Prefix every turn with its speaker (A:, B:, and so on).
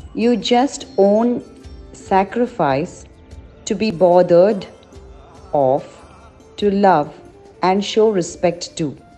A: You just own sacrifice to be bothered of, to love and show respect to.